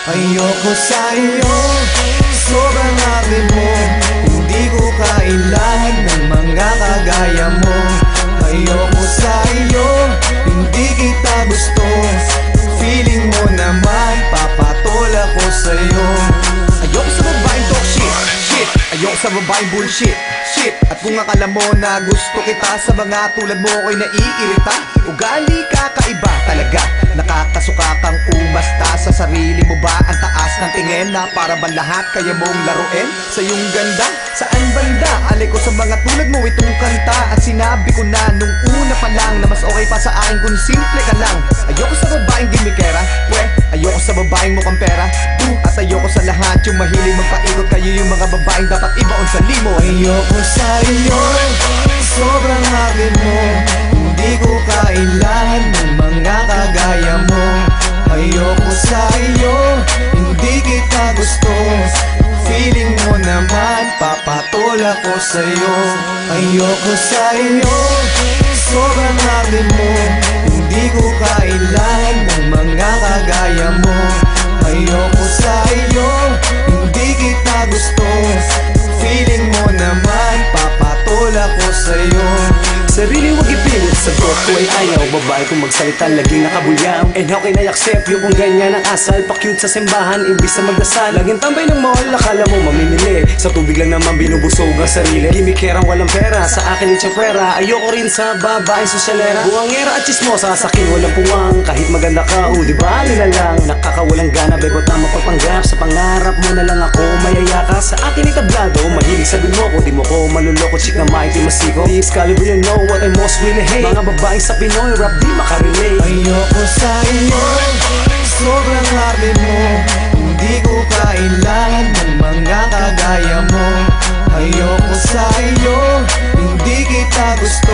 Ayoko sa'yo, sobrang arte mo. Hindi ko kailangan ng mga kagaya mo. Ayoko sa'yo, hindi kita gusto. Feeling mo naman, papatol ako sa'yo. Ayoko sa babaeng talk shit, shit. Ayoko sa babaeng bullshit, shit. At kung akala mo na gusto kita, sa mga tulad mo ako'y naiirita. Ugali ka kaiba talaga, nakakasuka kang umasta. Sa sarili mo ba ang taas ng tingin na para ba lahat kaya mong laruin? Sa iyong ganda, saan banda? Alay ko sa mga tulad mo itong kanta. At sinabi ko na nung una pa lang na mas okay pa sa akin kung simple ka lang. Ayoko sa babaeng gimikera, ayoko sa babaeng mukhang pera. At ayoko sa lahat yung mahilig magpaikot. Kayo yung mga babaeng dapat ibaon sa limo. Ayoko sa iyo, sobrang arte mo. Hindi ko kailangan ng mga kagaya mo. Ayoko sa iyo, hindi kita gusto. Feeling mo naman, papatol ako sa'yo. Ayoko sa iyo, sobrang arte mo. Hindi ko kailangan ng mga kagaya mo. Ayoko sa iyo, hindi kita gusto. Feeling mo naman, papatol ako sa'yo. Sarili wag ipilit, sagot ko ay ayaw. Babae kung magsalita laging nakabulyaw. And how can I accept you kung ganyan ang asal? Pa-cute sa simbahan, imbis na magdasal. Laging tambay ng mall, akala mo mamimili. Sa tubig lang naman binubusog ang sarili. Gimikerang walang pera, sa akin yung tsakwera. Ayoko rin sa babaeng sosyalera. Buwangera at chismosa, sa akin walang puwang. Kahit maganda ka, di ba alila lang. Nakakawalang gana, bebot na mapagpanggap. Sa pangarap mo na lang ako mayayaka. Sa akin itablado, mahilig sabihin mo ko. Di mo ko maluloko, chick na mighty masiko. The Excalibur, you know what I most really hate. Mga babaeng sa Pinoy rap di makarelate. Ayoko sa iyo, sobrang arte mo. Hindi ko kailangan ng mga kagaya mo. Ayoko sa iyo, hindi kita gusto.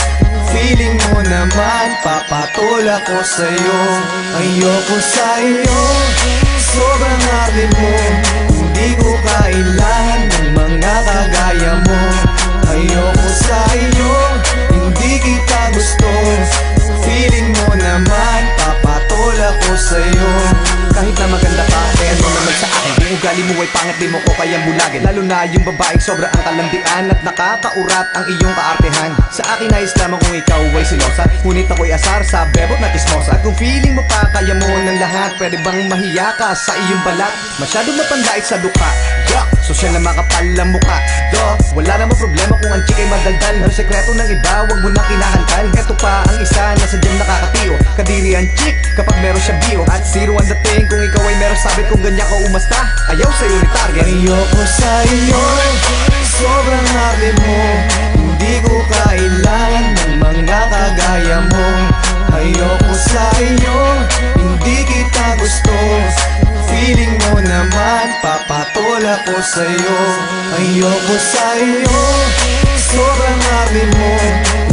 Feeling mo naman, papatol ako sa'yo. Ayoko sa iyo, sobrang arte mo. Hindi ko kailangan ng mga kagaya mo. Ayoko sa iyo, hindi kita gusto. Feeling mo naman, papatol ako sa'yo. Kahit na maganda ka, kaya ano naman sa akin. Kung ugali mo ay pangit, di mo ko kayang bulagin. Lalo na yung babaeng sobra ang kalandian at nakakaurat ang iyong kaartehan. Sa akin ay lamang kung ikaw ay silosa, ngunit ako'y asar sa bebot na chismosa. At kung feeling mo pa kaya mo ng lahat, pwede bang mahiya ka sa iyong balat? Masyadong mapandait sa dukha, sosyal na makapal ang mukha. Wala namang problema kung ang chick ay madaldal. Pero sekreto ng iba, wag mo nang kinakalkal. Eto pa ang isa na sadyang nakakatiyo. Kadiri ang chick kapag meron siya bio. At zero ang dating kung ikaw ay meron sabit. Kung ganyan ka umasta, ayaw sa'yo ni target. Ayoko sa iyo, sobrang arte mo. Hindi ko kailangan ng mga kagaya mo. Ayoko sa iyo, hindi kita gusto. Feeling mo naman, papatol ako sa'yo. Ayoko sa iyo, sobrang arte mo.